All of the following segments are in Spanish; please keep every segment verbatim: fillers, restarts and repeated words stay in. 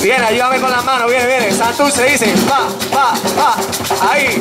Viene, ayúdame con las manos, viene, viene. Santurce dice, pa, pa, pa. Ahí.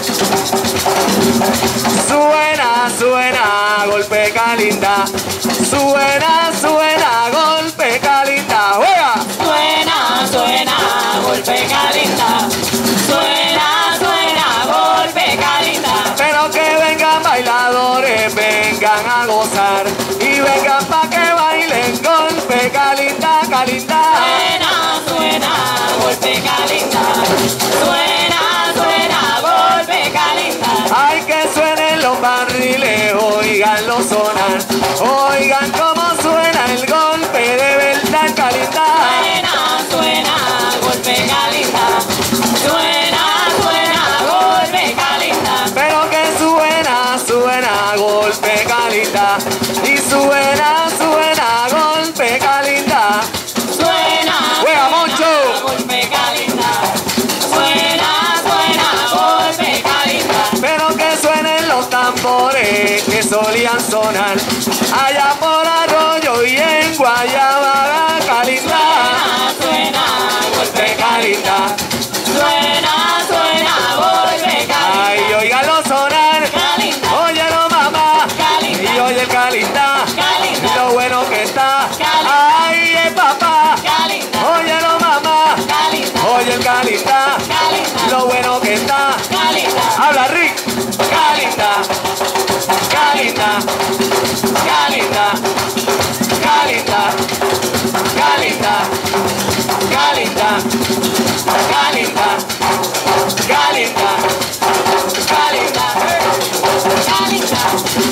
Suena, suena, golpe calinda. Suena, suena, golpe calinda. ¡Juega! Suena, suena, golpe calinda. Suena, suena, golpe calinda. Pero que vengan bailadores, vengan a gozar. Y vengan pa' que bailen golpe calinda, calinda. Suena, suena, golpe calinda. Suena, suena, golpe calinda. Hay que suenen los barriles, oiganlo sonar. Oigan cómo suena el golpe de verdad, calinda. Suena, suena, golpe calinda. Suena, suena, golpe calinda. Pero que suena, suena, golpe calinda. Y suena, suena, golpe calinda. Suena, ¡Juega, suena, Moncho! golpe calinda. Suena, suena, golpe calinda. Pero que suenen los tambores que solían sonar allá por Arroyo y en Guayabada, calinda. Suena, suena, golpe calinda. Suena, suena, golpe calinda. Ay, óigalo sonar. Calinda. Óyelo, mamá. Calinda. Y oye el calinda. Calinda. Lo bueno que está. Calinda. Ay, el papá. Calinda. Óyelo, mamá. Calinda. Oye el calinda. Calinda. Lo bueno que está. Calinda. Habla, Rick. Calinda. Calinda. Calinda. Calinda. Calinda. Calinda. Calinda. Calinda. Calinda. Calinda.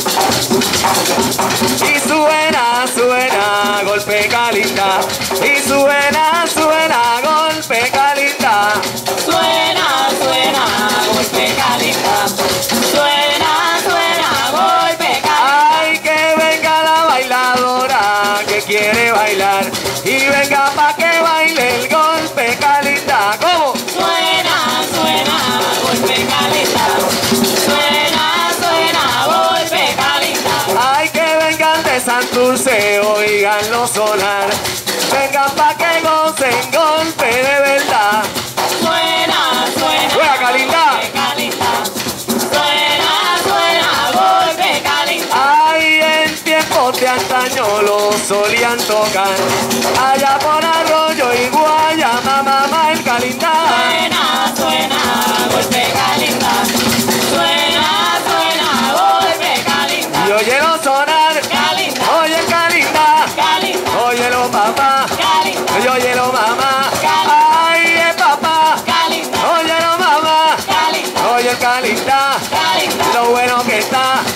Y suena, suena, golpe calinda. Y suena, suena, golpe calinda. Suena, suena, golpe calinda. Suena, suena, golpe calinda. Ay, que venga la bailadora que quiere bailar. Y venga pa' que baile el golpe calinda. ¿Cómo? Suena, suena, golpe calinda. Suena, suena, golpe calinda. Ay, que vengan de Santurce, oiganlo sonar. Vengan pa' que gocen golpe de verdad. Suena, suena, ¡Juega, calinda! golpe calinda. Suena, suena, golpe calinda. Ay, en tiempos de antaño lo solían tocar allá por Arroyo y Guayama, mamá, el calinda. Suena, suena, golpe calinda. Suena, suena, golpe calinda. Y óyelo sonar. Calinda. Oye el calinda. Calinda. Óyelo, papá. Calinda. Y óyelo, mamá. Calinda. Ay, el papá. Calinda. Óyelo, mamá. Calinda. Oye el calinda. Calinda. Lo bueno que está.